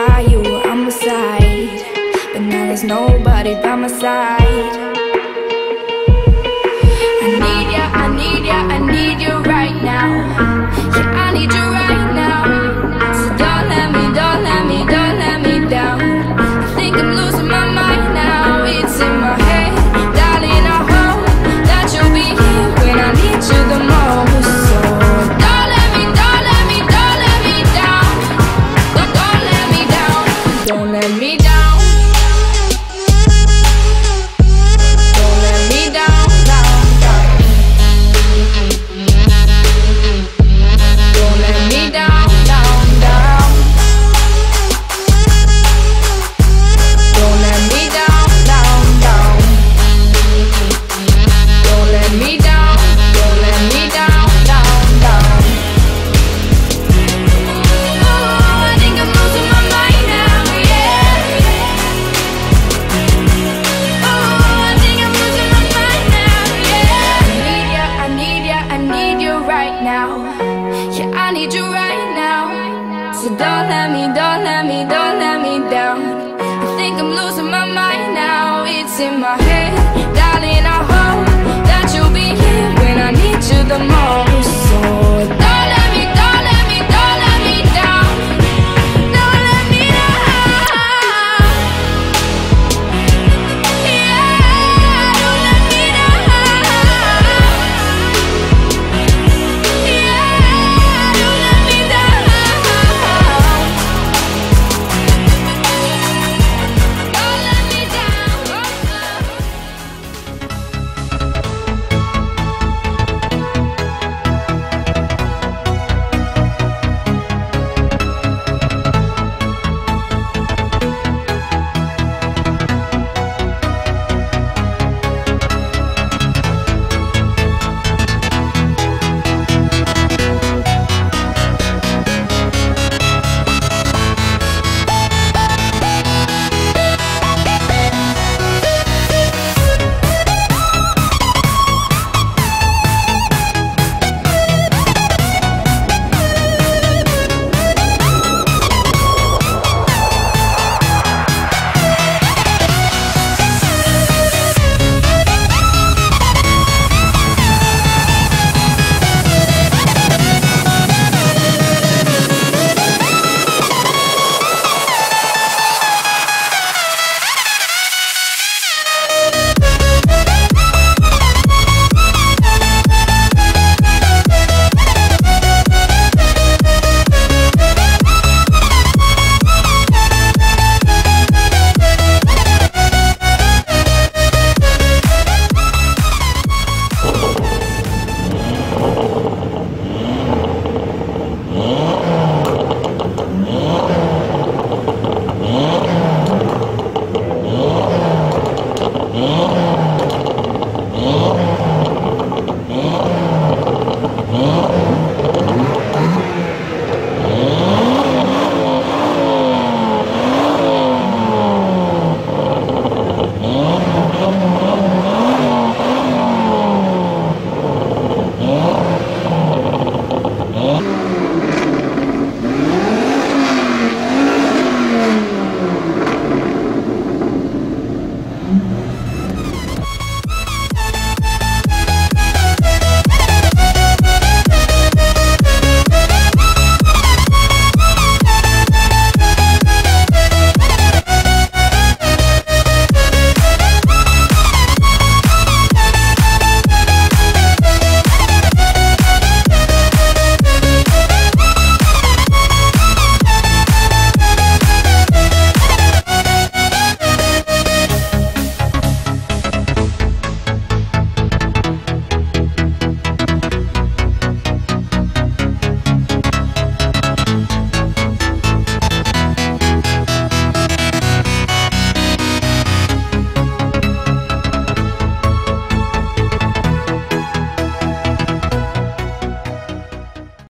by you were on my side, but now there's nobody by my side. I need ya, I need ya, I need you right now. Yeah, I need you right now. So don't let me, don't let me, don't let me down. I think I'm losing my mind now. It's in my head, darling, I hope that you'll be here when I need you the most. So don't let me, don't let me, don't let me down. Don't let me down. Don't let me down. So don't let me, don't let me, don't let me down. I think I'm losing my mind now. It's in my head, darling, I hope that you'll be here when I need you the most.